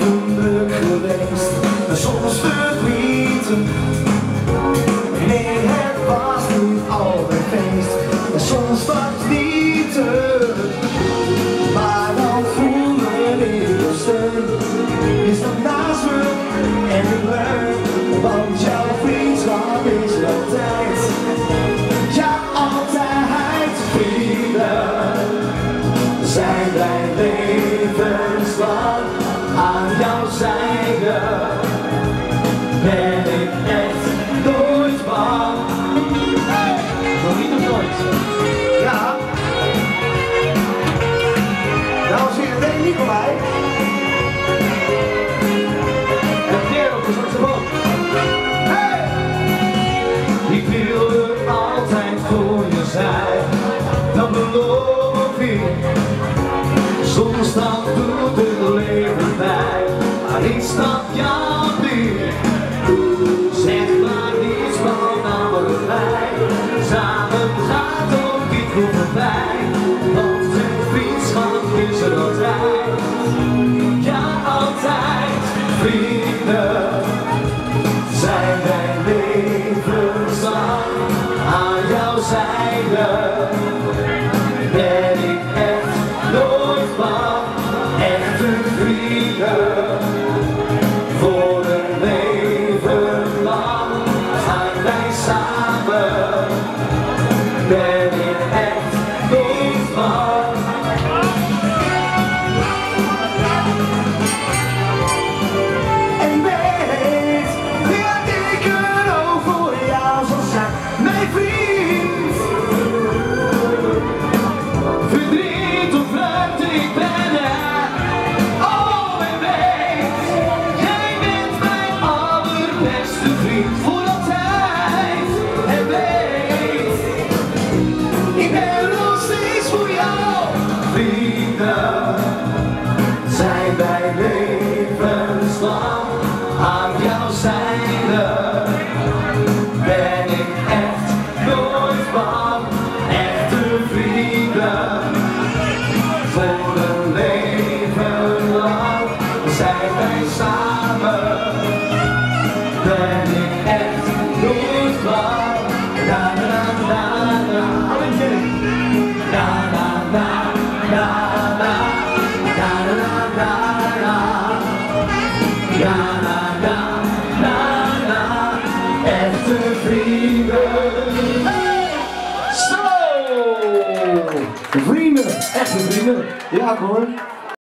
leven leuk geweest, maar soms verdrietig. Nee, het was niet altijd feest, en soms was het niet te. Maar dan voelde ik de steun. Je staat naast me en ik leun, want jouw vriendschap is altijd. Ja, altijd vrienden. Zijn wij levenslang aan jouw zijde. Ben ik echt nooit bang. Hey! Nog niet of nooit? Ja. Dames en heren, denk niet voor mij. En Pierre op de saxofoon. Hey! Ik wil er altijd voor je zijn, dat beloof ik. Soms dan doet het leven bij, maar ik snap jou niet. Zeg maar niets van allebei. Samen gaat ook niet goed voorbij, want een vriendschap is er altijd. Ja, altijd vrienden. Zijn wij levenslang aan jouw zijde. Ben ik echt nooit bang, echte vrienden. Voor een leven lang gaan wij samen. Ben ik echt nooit bang. En weet, dat ik er ook voor jou zal zijn, mijn vriend. Verdriet of vreugde, ik ben er. Oh, en weet, jij bent mijn allerbeste vriend voor altijd. En weet, ik ben nog steeds voor jou. Vrienden, zijn wij levenslang aan jouw zijde. Ben ik echt nooit bang, echte vrienden. Voor een leven lang zijn wij samen. Ben ik echt nooit bang. Na na na na. Alleen jullie. Na na na na na. Na na na na. Na na na na na. Echte vrienden. Hey! Zo! Vrienden, echte vrienden. Ja hoor.